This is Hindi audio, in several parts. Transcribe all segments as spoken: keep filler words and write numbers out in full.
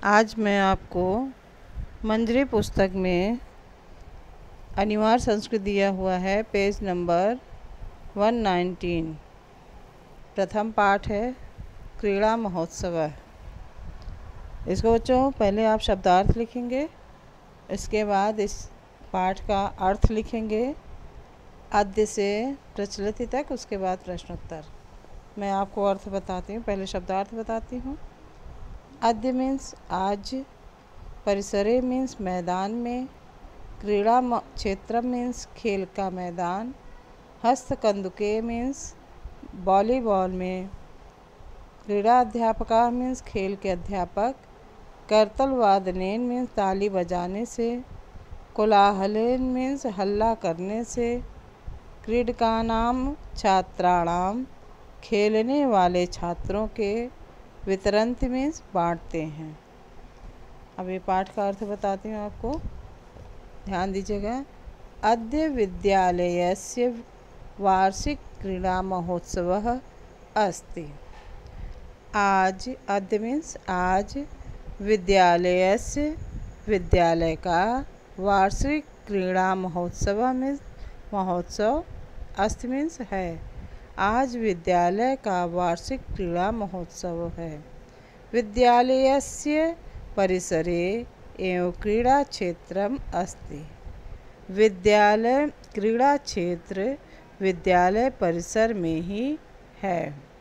आज मैं आपको मंजरी पुस्तक में अनिवार्य संस्कृत दिया हुआ है, पेज नंबर एक सौ उन्नीस। प्रथम पाठ है क्रीड़ा महोत्सव। इसको बच्चों पहले आप शब्दार्थ लिखेंगे, इसके बाद इस पाठ का अर्थ लिखेंगे आद्य से प्रचलित तक, उसके बाद प्रश्नोत्तर। मैं आपको अर्थ बताती हूँ, पहले शब्दार्थ बताती हूँ। आद्य मीन्स आज, परिसरे मीन्स मैदान में, क्रीड़ा क्षेत्र मीन्स खेल का मैदान, हस्तकंदुके मीन्स वॉलीबॉल में, क्रीड़ा अध्यापका मीन्स खेल के अध्यापक, करतल वादनेन मीन्स ताली बजाने से, कोलाहलेन मीन्स हल्ला करने से, क्रीडकानाम छात्राणाम खेलने वाले छात्रों के, वितरन्ति मीन्स बांटते हैं। अब ये पाठ का अर्थ बताती हूँ आपको, ध्यान दीजिएगा। अद्य विद्यालयस्य वार्षिक क्रीड़ा महोत्सवः अस्ति। आज, अद्य मीन्स आज, विद्यालयस्य विद्यालय का, वार्षिक क्रीड़ा महोत्सव मीन्स महोत्सव, अस्ति मीन्स है, आज विद्यालय का वार्षिक क्रीड़ा महोत्सव है। विद्यालयस्य परिसरे एवं क्रीड़ा क्षेत्रम अस्ति। विद्यालय क्रीड़ा क्षेत्र विद्यालय परिसर में ही है।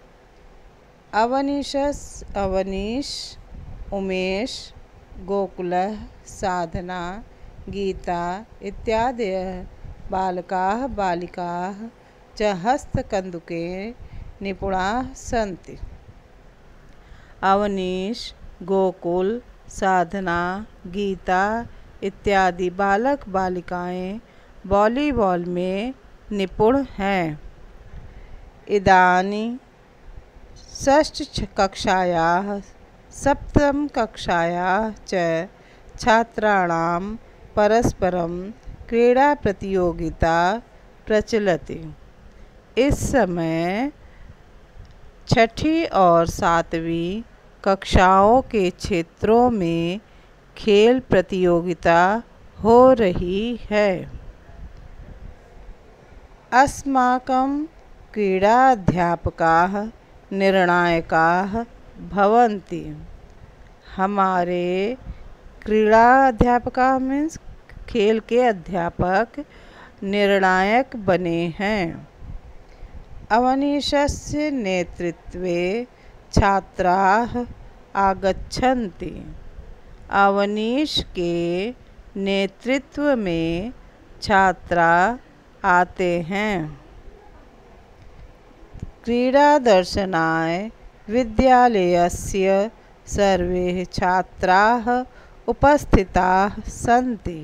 अवनीशस अवनीश, उमेश, गोकुलः, साधना, गीता इत्यादयः बालकाः बालिकाः च हस्तकंदुके निपुणाः सन्ति। अवनीश, गोकुल, साधना, गीता इत्यादि बालक बालिकाएं वॉलीबॉल में निपुण हैं। इदानीं षष्ठ कक्षायाः सप्तम कक्षायाः च छात्राणां परस्परं क्रीड़ा प्रतियोगिता प्रचलति। इस समय छठी और सातवीं कक्षाओं के क्षेत्रों में खेल प्रतियोगिता हो रही है। अस्माकं क्रीडाध्यापकाः निर्णायकाः भवन्ति। हमारे क्रीडाध्यापका मीन्स खेल के अध्यापक निर्णायक बने हैं। अवनीशस्य नेतृत्वे छात्राः आगच्छन्ति। अवनीश के नेतृत्व में छात्रा आते हैं। क्रीड़ा दर्शनाय विद्यालयस्य सर्वे छात्राः उपस्थिताः सन्ति।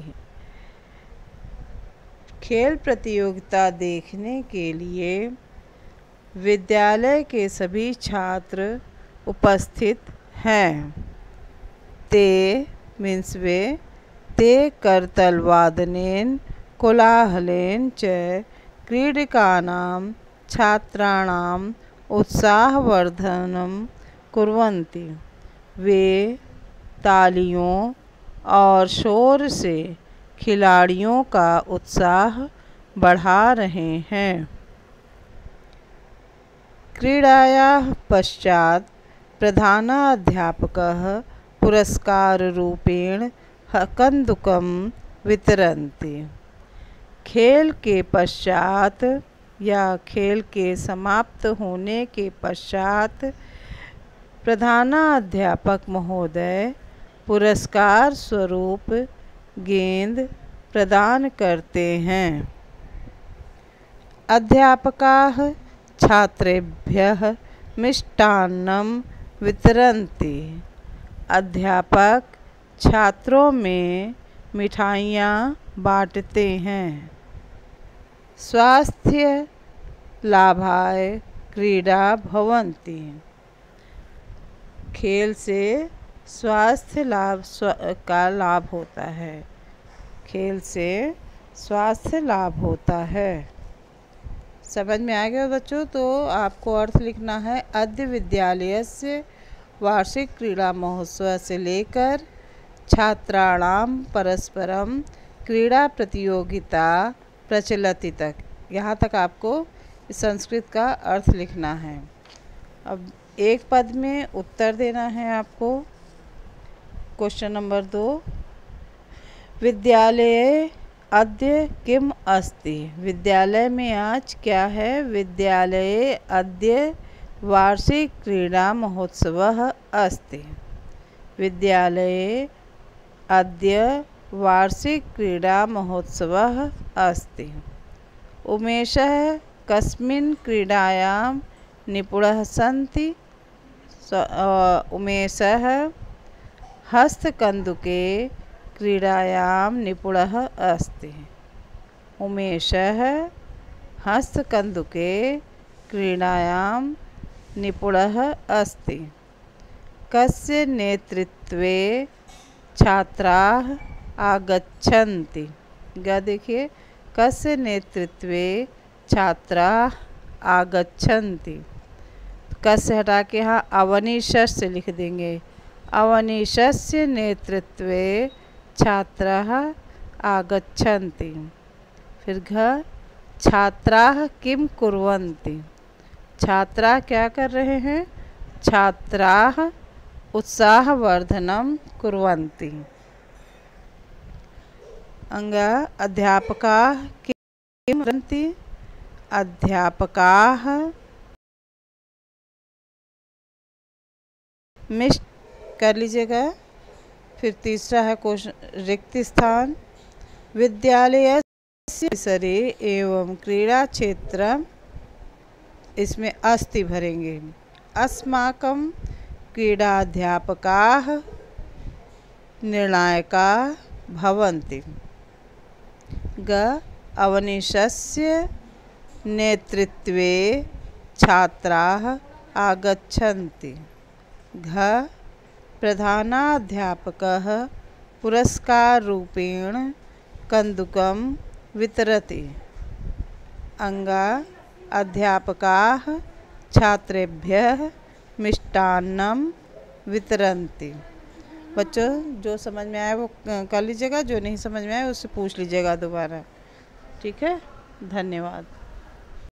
खेल प्रतियोगिता देखने के लिए विद्यालय के सभी छात्र उपस्थित हैं। ते मीन्स वे, ते करतलवादनेन कोलाहलेन च क्रीडकानां छात्राणाम् उत्साहवर्धनं कुर्वन्ति। वे तालियों और शोर से खिलाड़ियों का उत्साह बढ़ा रहे हैं। क्रीडायाः पश्चात् प्रधानाध्यापकः पुरस्काररूपेण कन्दुकं वितरन्ति। खेल के पश्चात या खेल के समाप्त होने के पश्चात प्रधानाध्यापक महोदय पुरस्कार स्वरूप गेंद प्रदान करते हैं। अध्यापकाः छात्रेभ्यः मिष्टान्नं वितरन्ति। अध्यापक छात्रों में मिठाइयाँ बाँटते हैं। स्वास्थ्य लाभाय क्रीड़ा भवन्ति। खेल से स्वास्थ्य लाभ स्व का लाभ होता है। खेल से स्वास्थ्य लाभ होता है। समझ में आ गया बच्चों? तो आपको अर्थ लिखना है, अद्य विद्यालयस्य वार्षिक क्रीड़ा महोत्सव से लेकर छात्राणाम परस्परम क्रीड़ा प्रतियोगिता प्रचलति तक, यहाँ तक आपको संस्कृत का अर्थ लिखना है। अब एक पद में उत्तर देना है आपको। क्वेश्चन नंबर दो, विद्यालये अद्य किम अस्ति? विद्यालय में आज क्या है? विद्यालये अद्य वार्षिक क्रीड़ा महोत्सवः अस्ति। विद्यालये अद्य वार्षिक क्रीड़ा महोत्सवः अस्ति। उमेशः कस्मिन् क्रीडायां निपुणः सन्ति? उमेशः हस्तकन्दुके क्रीडायां निपुणः अस्ति। उमेशः हस्तकन्दुके क्रीडायां निपुणः अस्ति। कस्य नेतृत्वे छात्राः आगच्छन्ति? ग देखिए, कस्य नेतृत्वे छात्राः आगच्छन्ति। कस्य हटा के यहाँ अवनीशस्य लिख देंगे। अवनीशस्य नेतृत्वे छात्राः आगच्छन्ति। फिर घ, छात्राः किं कुर्वन्ति? छात्रा क्या कर रहे हैं? छात्राः उत्साहवर्धनं कुर्वन्ति। अंग, अध्यापकाः किं कुर्वन्ति? अध्यापकाः मिष्ट कर लीजिएगा। फिर तीसरा है क्वेश्चन रिक्त स्थान। विद्यालयस्य परिसरे एवं क्रीड़ा क्षेत्र, इसमें अस्ति भरेंगे। अस्माकं क्रीडाध्यापकाः निर्णायकाः भवन्ति। ग, अवनीशस्य नेतृत्वे छात्राः आगच्छन्ति। घ, प्रधानाध्यापकः पुरस्काररूपेण कन्दुकं वितरति। अंगा, अध्यापकाः छात्रेभ्यः मिष्टान्नं वितरन्ति। बच्चों, जो समझ में आए वो कर लीजिएगा, जो नहीं समझ में आए उससे पूछ लीजिएगा दोबारा। ठीक है, धन्यवाद।